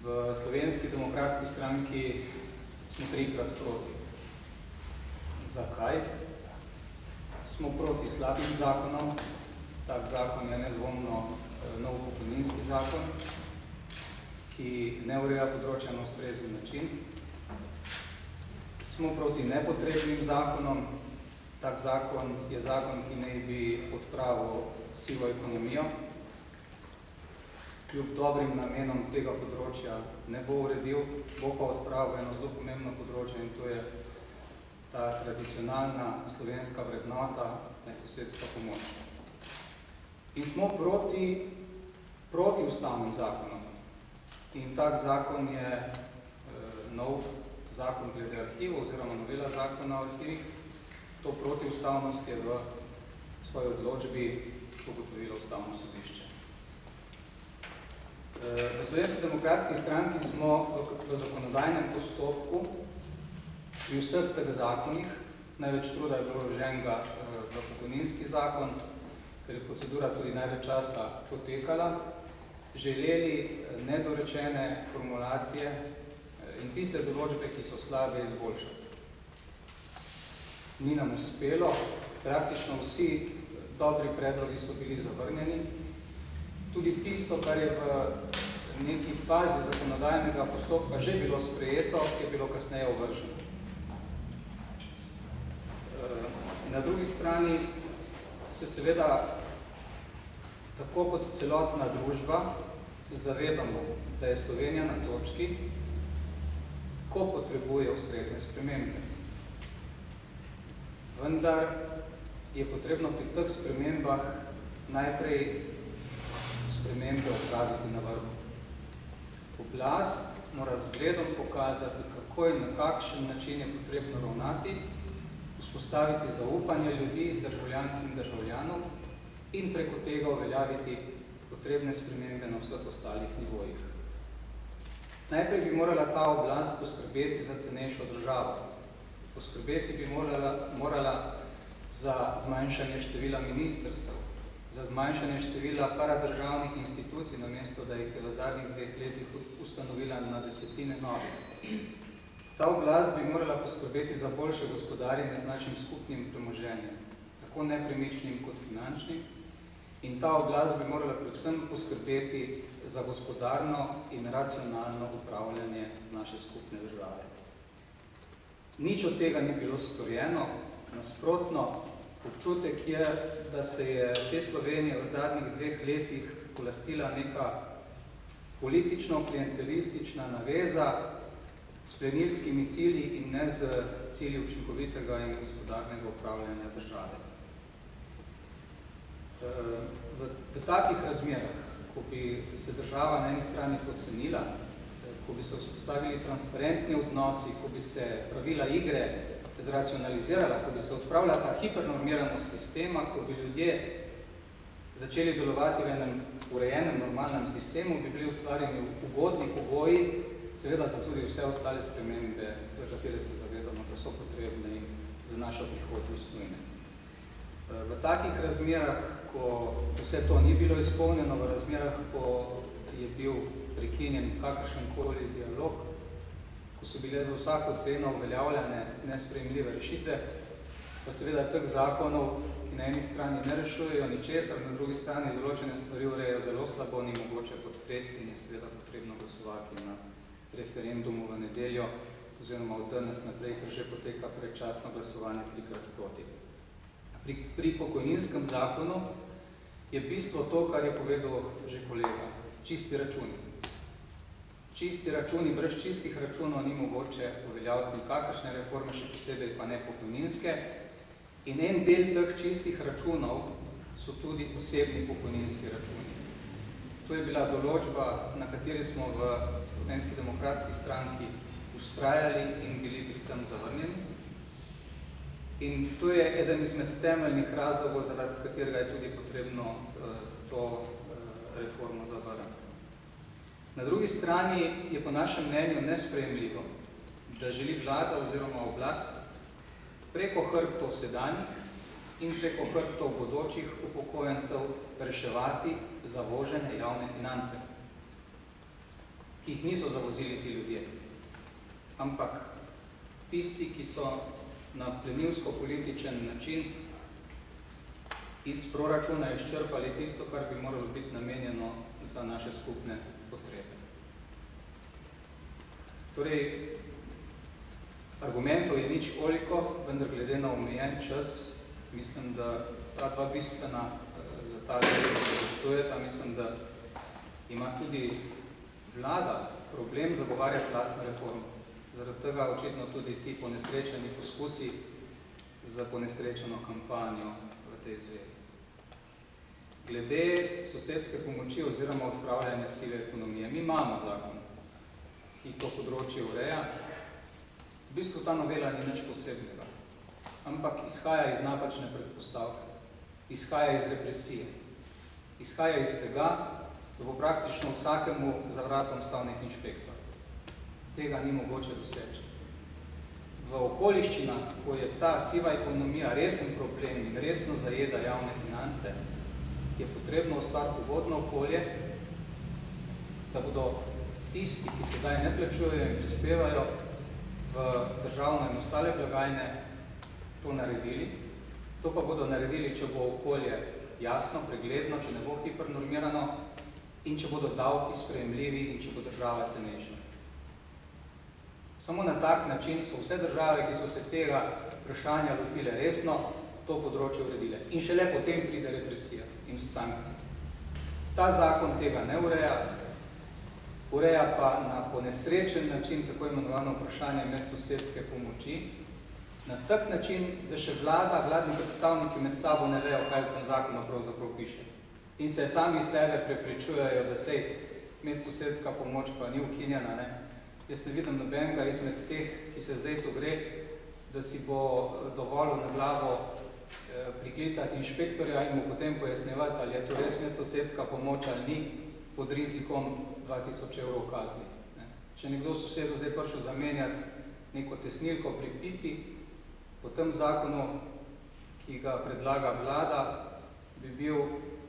V Slovenski demokratski stranki smo trikrat proti. Zakaj? Smo proti slabim zakonom. Tak zakon je nedvomno nov pokojninski zakon, ki ne ureja področja na ustrezen način. Smo proti nepotrebnim zakonom. Tak zakon je zakon, ki naj bi odpravil sivo ekonomijo. Kljub dobrim namenom tega področja ne bo uredil, bo pa odpravil eno zelo pomembno področje, in to je ta tradicionalna slovenska vrednota medsosedska pomoč. In smo proti ustavnim zakonom. In tak zakon je nov zakon glede arhivov oziroma novela zakona o arhivih. To protiustavnost je v svoji odločbi ugotovilo Ustavno sodišče. V Slovenski demokratski stranki smo v zakonodajnem postopku pri vseh teh zakonih, največ truda je bilo vloženega v pokojninski zakon, ker je procedura tudi največ časa potekala, želeli nedorečene formulacije in tiste določbe, ki so slabe, izboljšati. Ni nam uspelo, praktično vsi dobri predlogi so bili zavrnjeni. Tudi tisto, kar je v neki fazi zakonodajnega postopka že bilo sprejeto, je bilo kasneje ovrženo. Na drugi strani se seveda tako kot celotna družba zavedamo, da je Slovenija na točki, ko potrebuje ustrezne spremembe. Vendar je potrebno pri teh spremembah najprej spremembe opraviti na vrhu. Oblast mora zgledom pokazati, kako in na kakšen način je potrebno ravnati, vzpostaviti zaupanje ljudi, državljank in državljanov in preko tega uveljaviti potrebne spremembe na vseh ostalih nivojih. Najprej bi morala ta oblast poskrbeti za cenejšo državo. Poskrbeti bi morala za zmanjšanje števila ministrstev, za zmanjšanje števila paradržavnih institucij, namesto da jih je v zadnjih 2 letih ustanovila na desetine novih. Ta oblast bi morala poskrbeti za boljše gospodarjenje z našim skupnim premoženjem, tako nepremičnim kot finančnim, in ta oblast bi morala predvsem poskrbeti za gospodarno in racionalno upravljanje naše skupne države. Nič od tega ni bilo storjeno, nasprotno, občutek je, da se je te Slovenije v zadnjih 2 letih polastila neka politično-klientelistična naveza s plenilskimi cilji in ne z cilji učinkovitega in gospodarnega upravljanja države. V takih razmerah, ko bi se država na eni strani podcenila, ko bi se vzpostavili transparentni odnosi, ko bi se pravila igre zracionalizirala, ko bi se odpravila ta hipernormiranost sistema, ko bi ljudje začeli delovati v enem urejenem, normalnem sistemu, bi bili ustvarjeni ugodni pogoji, seveda za tudi vse ostale spremembe, za katere se zavedamo, da so potrebne in za našo prihodnost nujne. V takih razmerah, ko vse to ni bilo izpolnjeno, v razmerah, ko je bil prekinjen kakršenkoli dialog, ko so bile za vsako ceno uveljavljane nesprejemljive rešitve, pa seveda teh zakonov, ki na eni strani ne rešujejo ničesar, na drugi strani določene stvari urejajo zelo slabo, ni mogoče podpreti in je seveda potrebno glasovati na referendumu v nedeljo, oziroma od danes naprej, ker že poteka predčasno glasovanje 3-krat proti. Pri pokojninskem zakonu je bistvo to, kar je povedal že kolega, čisti računi. Čisti računi, brez čistih računov ni mogoče uveljaviti kakršne reforme, še posebej pa ne pokojninske. In en del teh čistih računov so tudi osebni pokojninski računi. To je bila določba, na kateri smo v Slovenski demokratski stranki vztrajali in bili pri tem zavrnjeni. In to je eden izmed temeljnih razlogov, zaradi katerega je tudi potrebno to reformo zavrniti. Na drugi strani je po našem mnenju nesprejemljivo, da želi vlada oziroma oblast preko hrbtov sedanjih in preko hrbtov bodočih upokojencev reševati zavožene javne finance. ki jih niso zavozili ti ljudje, ampak tisti, ki so na plenilsko-političen način iz proračuna izčrpali tisto, kar bi moralo biti namenjeno za naše skupne potrebe. Torej, argumentov je nič koliko, vendar glede na omejen čas, mislim, da ta dva bistvena za ta del zadostujeta. Mislim, da ima tudi vlada problem zagovarjati lastno reformo. Zaradi tega očitno tudi ti ponesrečeni poskusi za ponesrečeno kampanjo v tej zvezi. Glede sosedske pomoči oziroma odpravljanja sive ekonomije. Mi imamo zakon, ki to področje ureja. V bistvu ta novela ni nič posebnega, ampak izhaja iz napačne predpostavke, izhaja iz represije, izhaja iz tega, da bo praktično vsakemu za vratom stal nek inšpektor. Tega ni mogoče doseči. V okoliščinah, ko je ta siva ekonomija resen problem in resno zajeda javne finance, je potrebno ustvariti ugodno okolje, da bodo tisti, ki sedaj ne plačujejo in prispevajo v državno in ostale blagajne, to naredili. To pa bodo naredili, če bo okolje jasno, pregledno, če ne bo hipernormirano in če bodo davki sprejemljivi in če bo država cenejša. Samo na tak način so vse države, ki so se tega vprašanja lotile resno, to področje uredile. In šele potem pride represija in sankcije. Ta zakon tega ne ureja, ureja pa na ponesrečen način tako imenovano vprašanje medsosedske pomoči, na tak način, da še vlada, vladni predstavniki med sabo ne vejo, kaj v tem zakonu pravzaprav piše. In se sami sebe prepričujejo, da sej medsosedska pomoč pa ni ukinjena, ne? Jaz ne vidim nobenega izmed teh, ki se zdaj tu gre, da si bo dovolil na glavo priklicati inšpektorja in mu potem pojasnjevati, ali je to res medsosedska pomoč ali ni, pod rizikom 2000 evrov kazni. Če nekdo sosedu zdaj prišel zamenjati neko tesnilko pri pipi, po tem zakonu, ki ga predlaga vlada, bi bil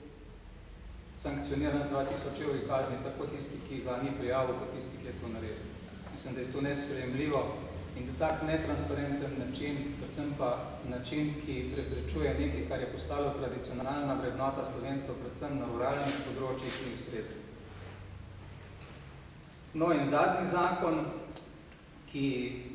sankcioniran z 2000 evri kazni, tako tisti, ki ga ni prijavil, kot tisti, ki je to naredil. Mislim, da je to nesprejemljivo in da tak netransparenten način, predvsem pa način, ki preprečuje nekaj, kar je postalo tradicionalna vrednota Slovencev, predvsem na ruralnih področjih, ni ustrezen. No in zadnji zakon, ki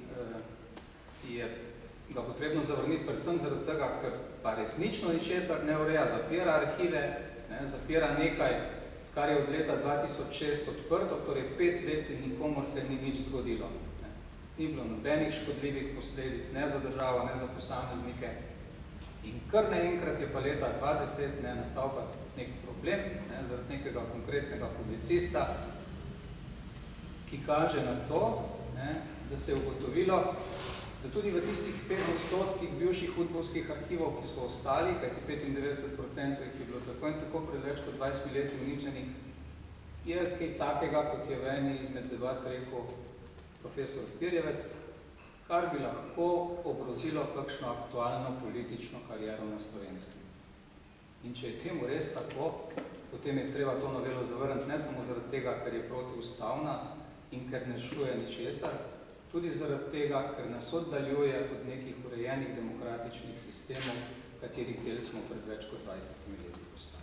je ga potrebno zavrniti predvsem zaradi tega, ker pa resnično ničesar ne ureja, zapira arhive, zapira nekaj, kar je od leta 2006 odprto, torej 5 let in nikomor se ni nič zgodilo. Ni bilo nobenih škodljivih posledic, ne za državo, ne za posameznike. In kar naenkrat je pa leta 2010 nastal pa nek problem, zaradi nekega konkretnega publicista, ki kaže na to, da se je ugotovilo, da tudi v tistih 5% bivših udbovskih arhivov, ki so ostali, kajti 95% jih je bilo tako in tako pred več kot 20 leti uničenih, je kaj takega, kot je v eni izmed debat rekel profesor Pirjevec, kar bi lahko ogrozilo kakšno aktualno politično kariero na Slovenskem. In če je temu res tako, potem je treba to novelo zavrniti ne samo zaradi tega, ker je protiustavna in ker ne rešuje ničesar, tudi zaradi tega, ker nas oddaljuje od nekih urejenih demokratičnih sistemov, katerih del smo pred več kot 20 leti postali.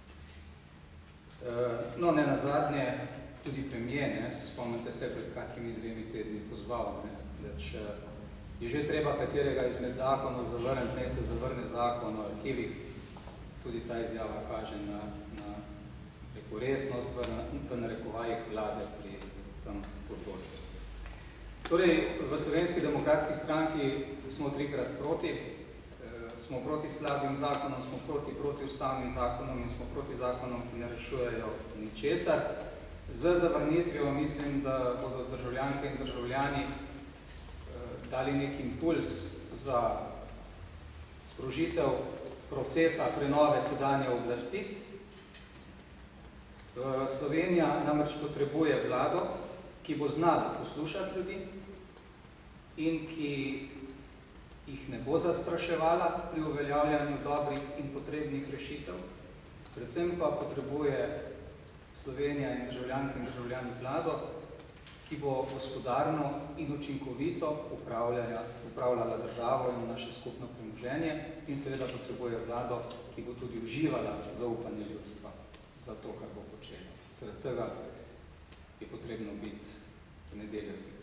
No, ne nazadnje, tudi premier, se spomnite se pred kakimi 2 tedni pozval, da če je že treba katerega izmed zakonov zavrniti, ne se zavrne zakon o arhivih, tudi ta izjava kaže na resnost v narekovajih vlade pri tem področju. Torej, v Slovenski demokratski stranki smo 3-krat proti. Smo proti slabim zakonom, smo proti protiustavnim zakonom in smo proti zakonom, ki ne rešujejo ničesar. Z zavrnitvijo mislim, da bodo državljanke in državljani dali nek impuls za sprožitev procesa prenove sedanje oblasti. Slovenija namreč potrebuje vlado, ki bo znala poslušati ljudi in ki jih ne bo zastraševala pri uveljavljanju dobrih in potrebnih rešitev. Predvsem pa potrebuje Slovenija in državljanke in državljani vlado, ki bo gospodarno in učinkovito upravljala državo in naše skupno premoženje in seveda potrebuje vlado, ki bo tudi uživala zaupanje ljudstva za to, kar bo počela. Zaradi tega je potrebno biti v nedeljo